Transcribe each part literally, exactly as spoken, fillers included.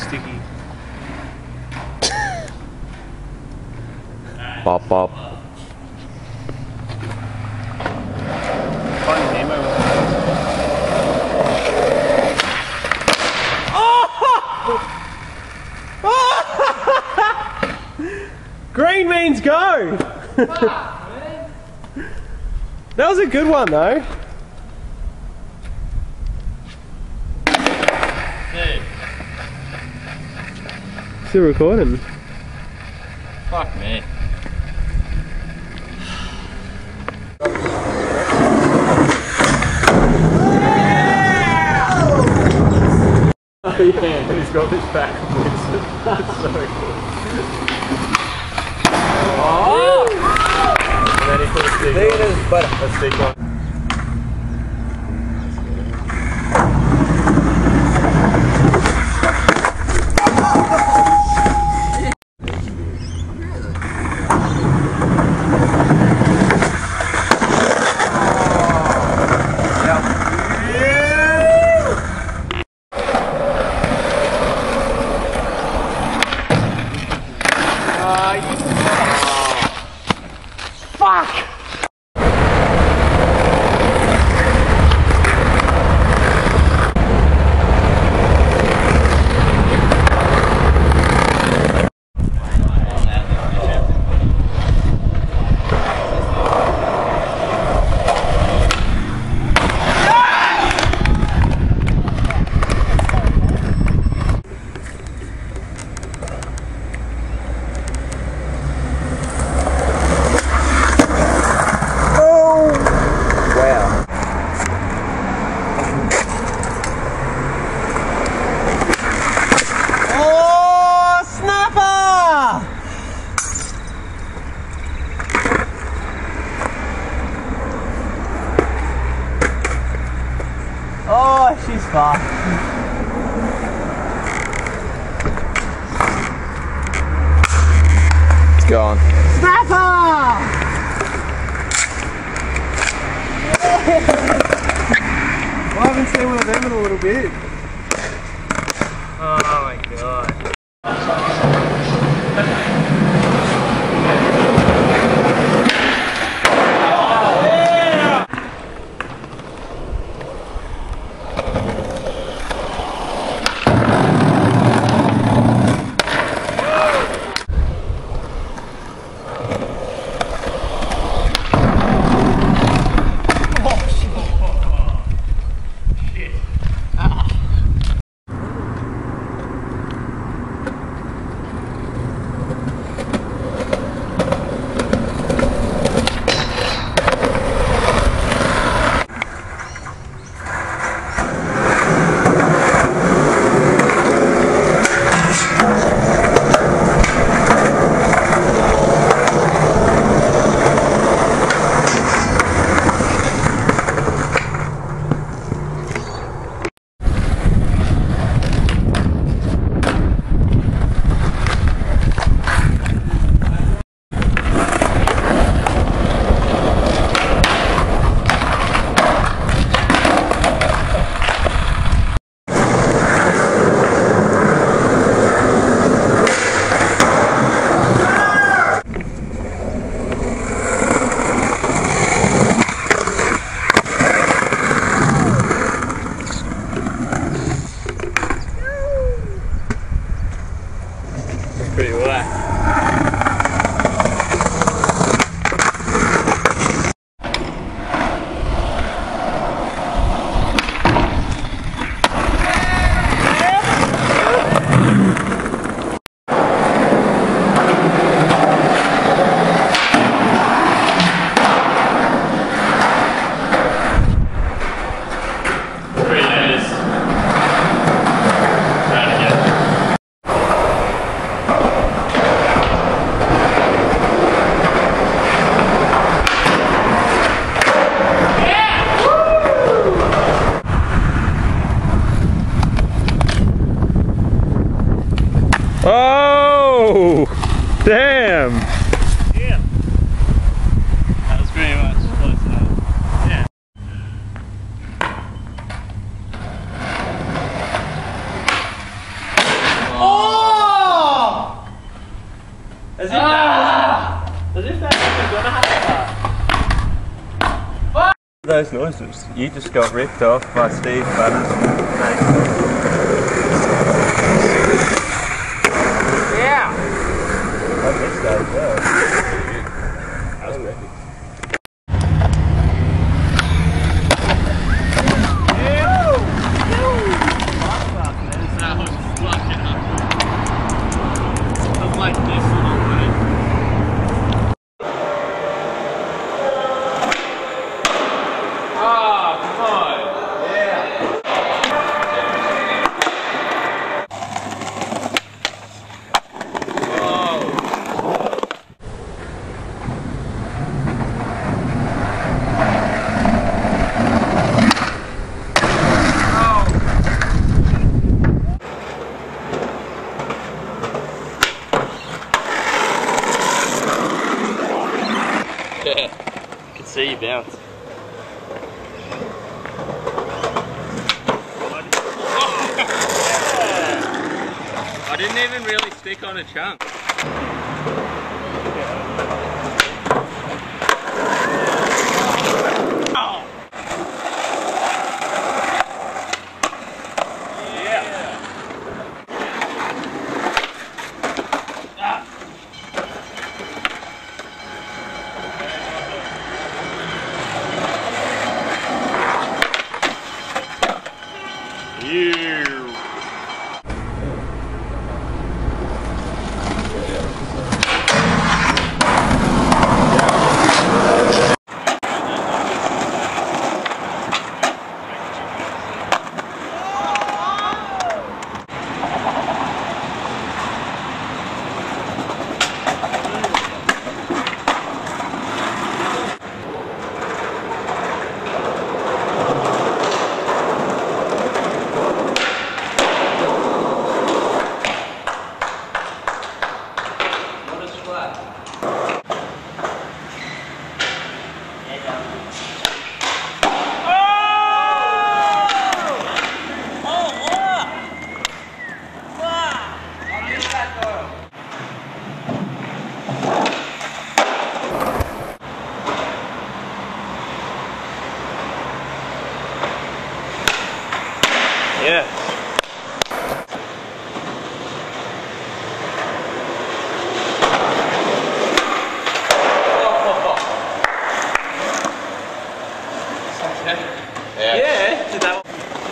sticky. Bop bop. Finding Nemo. Green means go! That was a good one though. Dude. Still recording. Fuck me. Oh yeah, he's got this backwards. That's so cool. Oh! And then he put a stick on. A stick on. Fuck! Oh, she's fast. It's gone. Snapper! Yeah. I haven't seen one of them in a little bit. Oh my god. Pretty whack. Oh! Damn! Yeah. That was pretty much close enough. Yeah. Oh! choices. You just got ripped off by Steve Butters. Yeah! I missed that as well. That was epic. Like this little bit. Ah, come on. Yeah. Yeah, I can see you bounce. I didn't even really stick on a chunk. You. Yeah. Yeah. Yeah. Did that.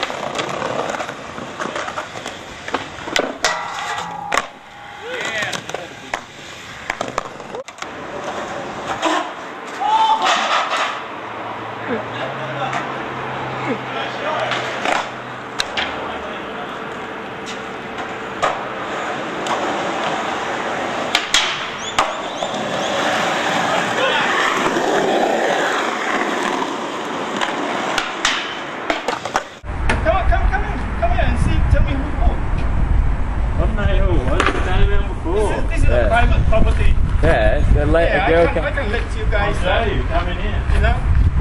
Private property. Yeah, the let yeah, a girl I, can, I can let you guys I'll uh, you coming in. You know?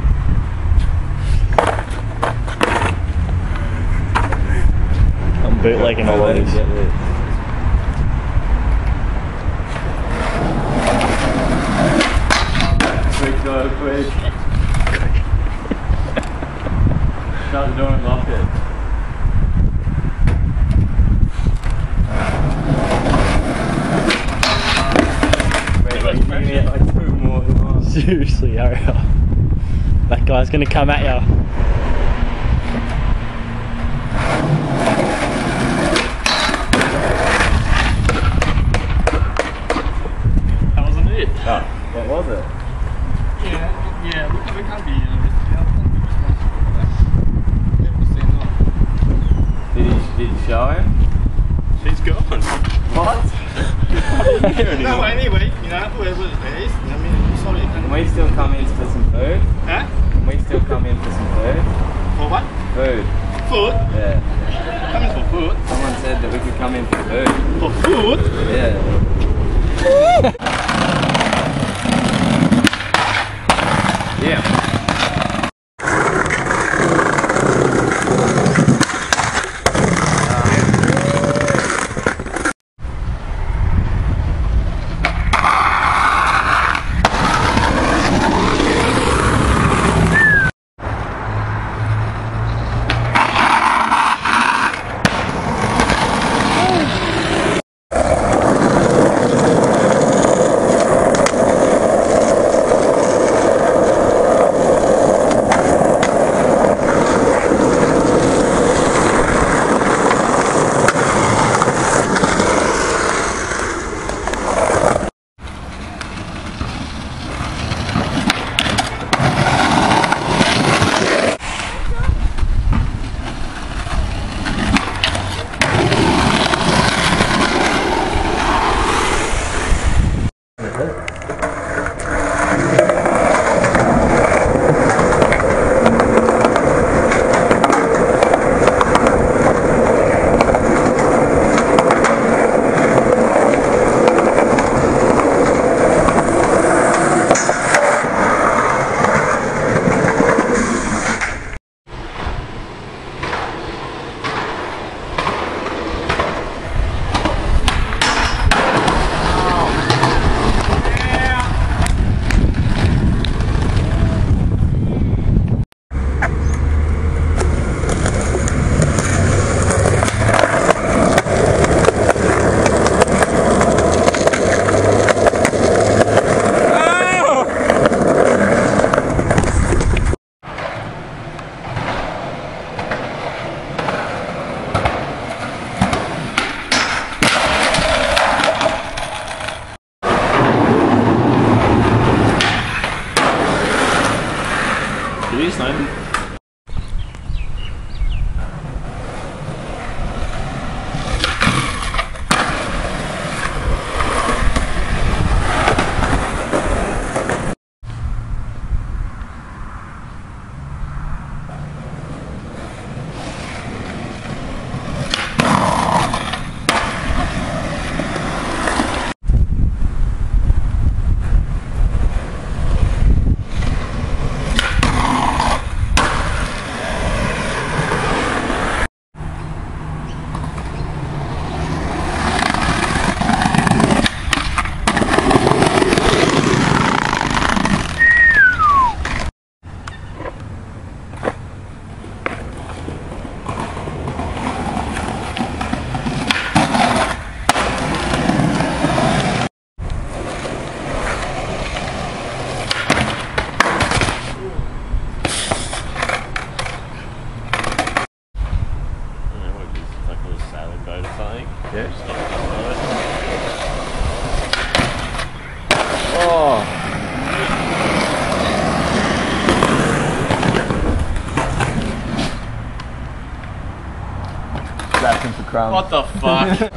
I'm bootlegging all of these. Quick, go, quick. Shut the door and lock it. Seriously, hurry up. That guy's gonna come at you. That wasn't it. Oh, what was it? Yeah, yeah, we, we can't be. Uh, Did you, did you show him? She's gone. What? I didn't hear anymore. No, anyway, you know, whoever it is, I mean, sorry. Can we still come in for some food? Huh? Can we still come in for some food? For what? Food. Food? Yeah. Coming for food? Someone said that we could come in for food. For food? Yeah. Yeah. Yeah. Oh. Wrapped him for crumbs. What the fuck?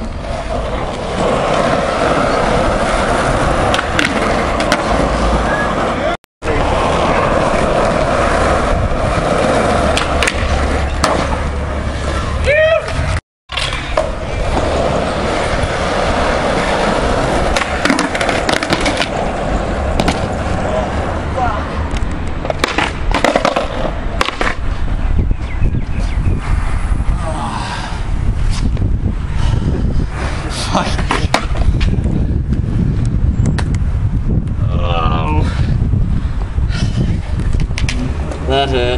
That hurt.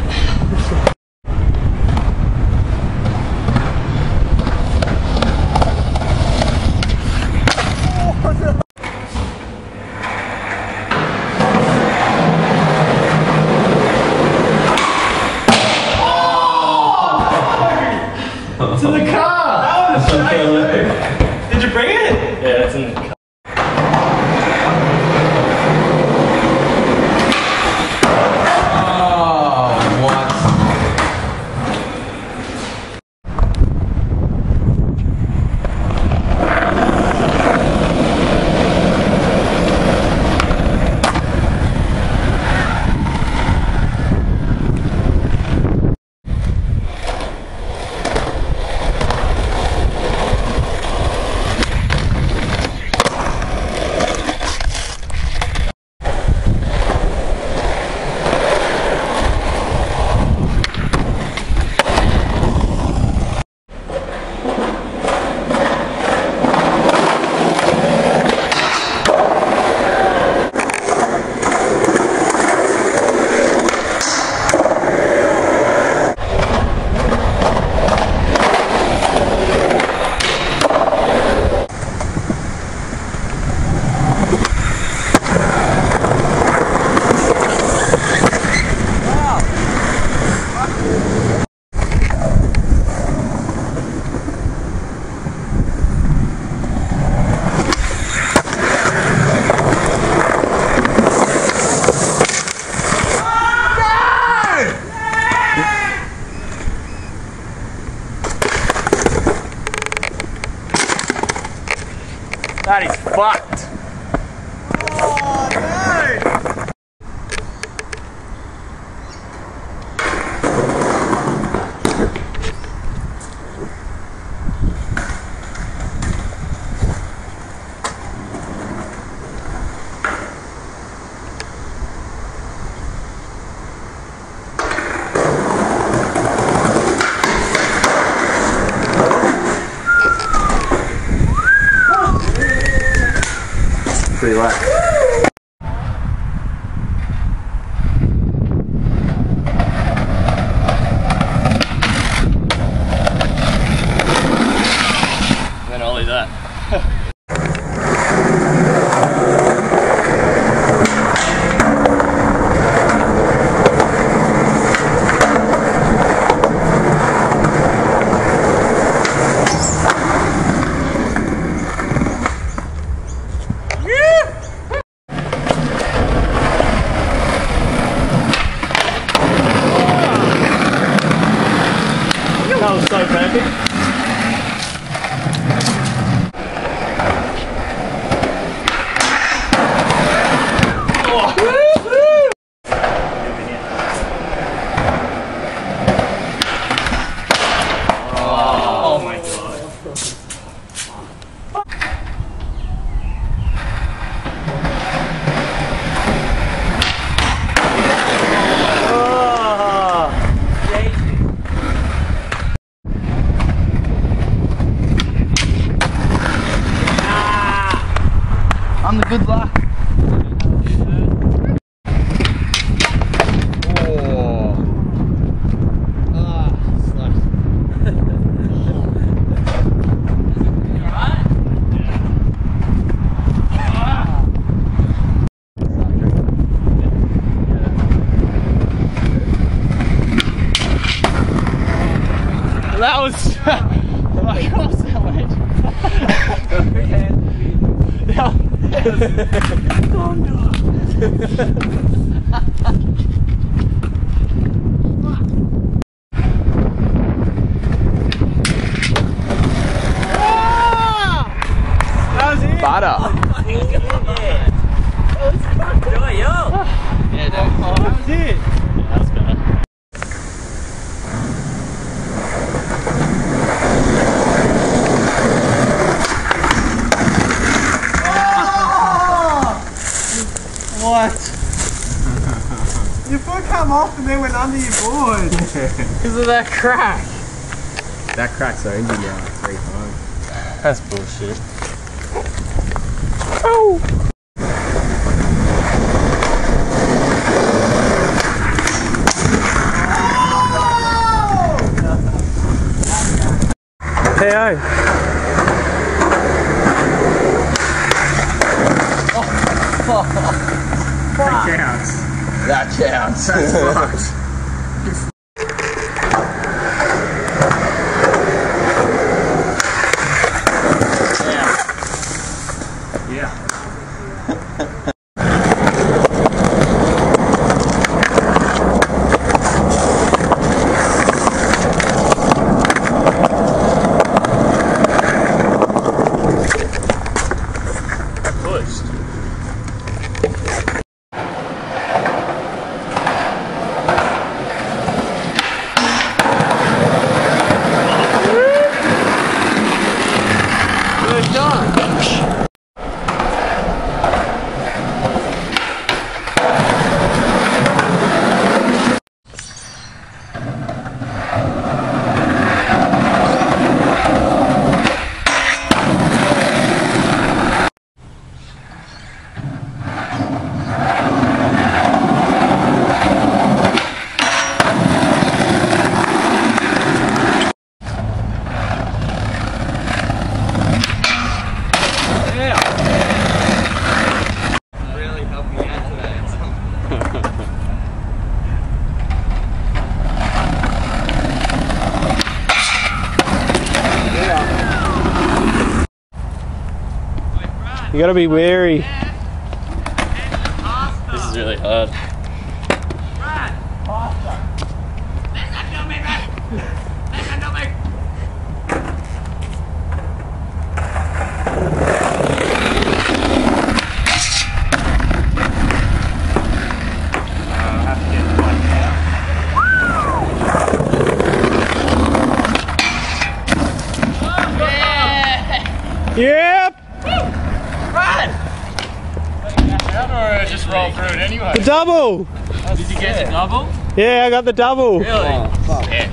To the car! That was a straight move! Did you bring it? Yeah, it's in the car. That is fucked. Pretty light. Oh no. Butter. Yeah, that was it. Yeah, that's better. What? Your foot come off and then went under your board. Because of that crack. That crack's our engine now three times. That's bullshit. Oh! Hey, oh. That counts. That counts. That's fucked. You gotta be wary. This is really hard. Yep! Or just roll through it anyway. The double! Did you get the double? Yeah, I got the double. Really? Oh, yeah.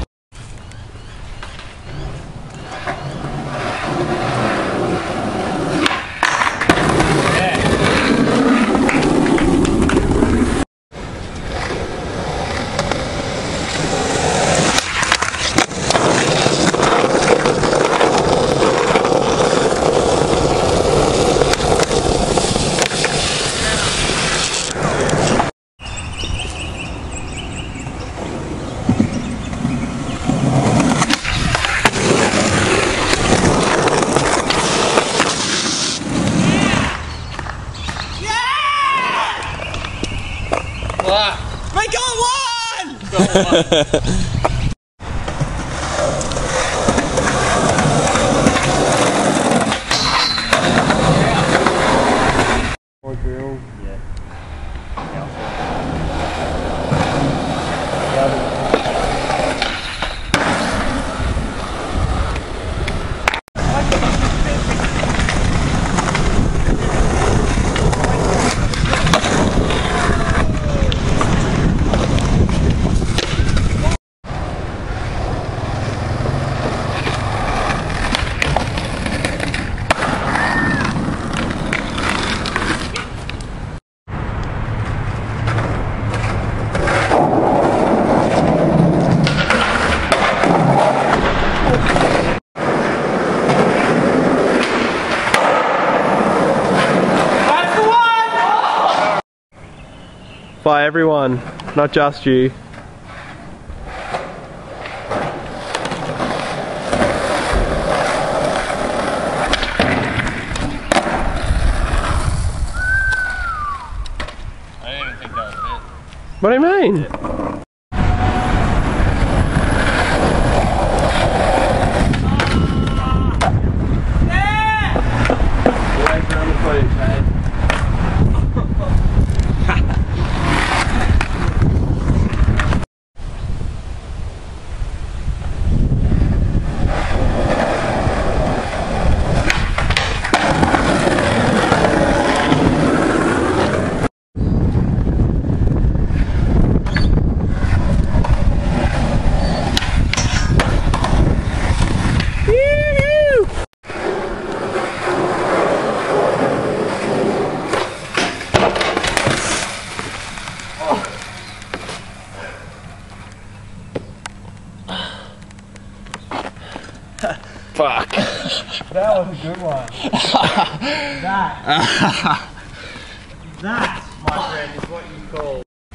We got one! By everyone, not just you. What do you mean? Yeah. Fuck. That was a good one. That. That, my friend, is what you call.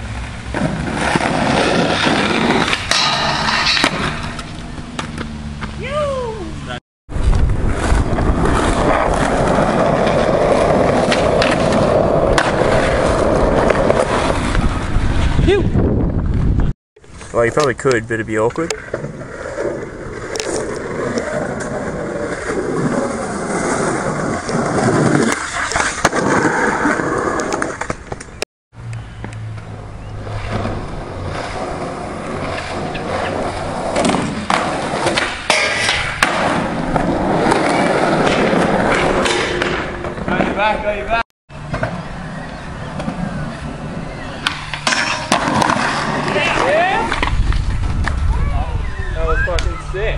Well, you probably could, but it'd be awkward. Back, go you back. Yeah. That was fucking sick.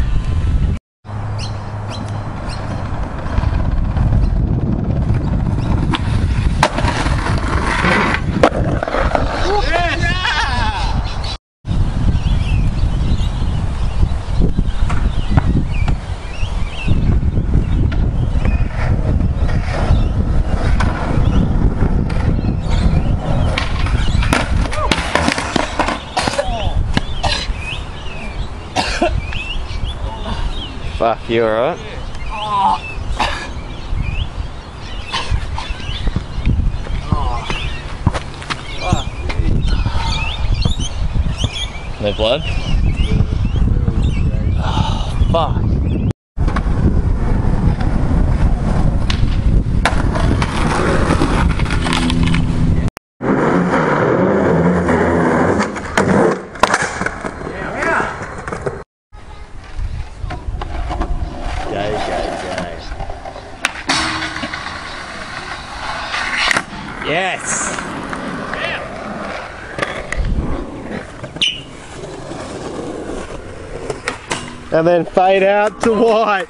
Fuck, you alright? Oh. Oh. No blood? Oh, fuck. Yes! Yeah. And then fade out to white.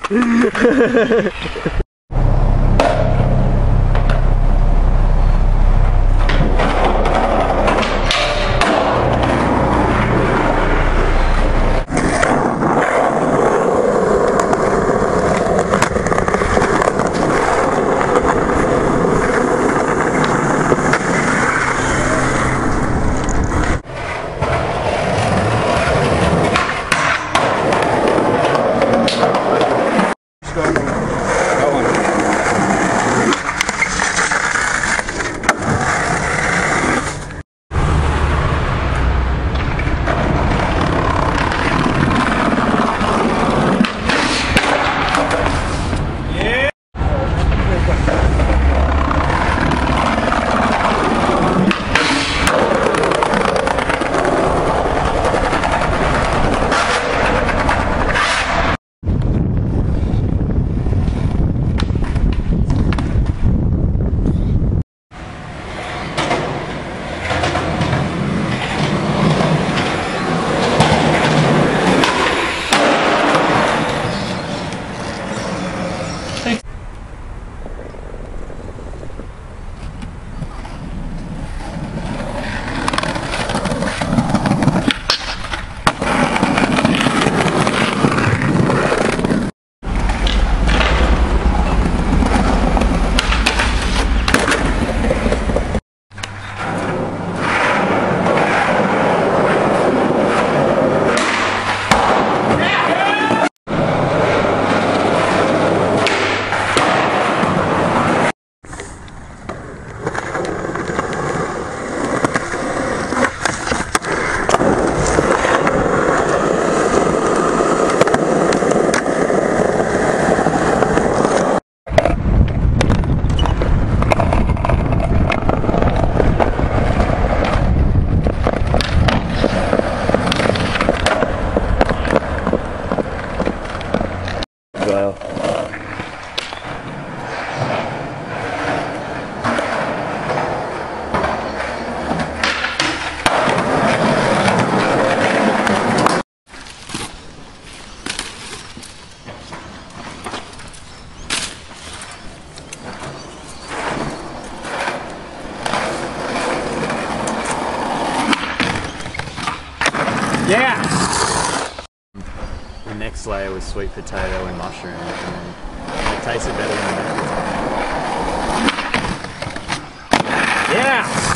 sweet potato and mushroom, and then it tasted better than the mashed potato. Yeah!